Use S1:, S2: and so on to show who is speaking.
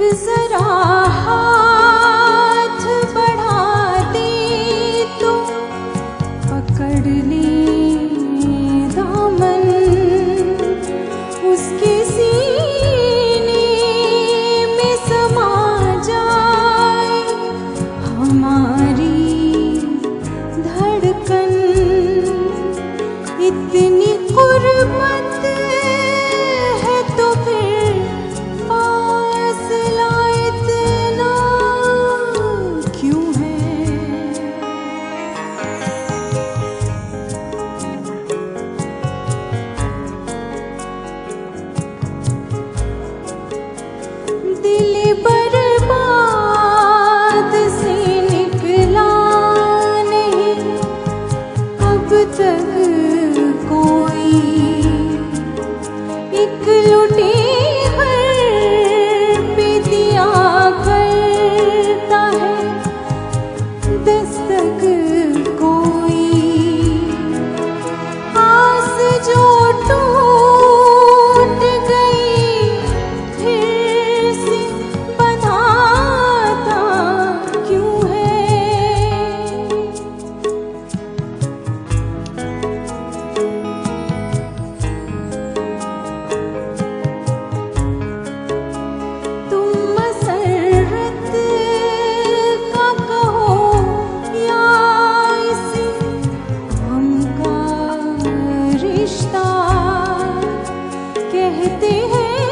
S1: जरा हाथ बढ़ा दे तो पकड़ ले दामन उसके सीने में समा जाए हमारी धड़कन। इतनी कुर्बत है तो फिर फासला इतना क्यों है? दिल बर्बाद से निकला नहीं अब तक कोई। एक लुटेहर पे दिया करता है दस्तक कोई। आस जो टूट गई फिर से बनाता क्यों है? तुम मसरत का कहो या इसे हम का रिश्ता कहते हैं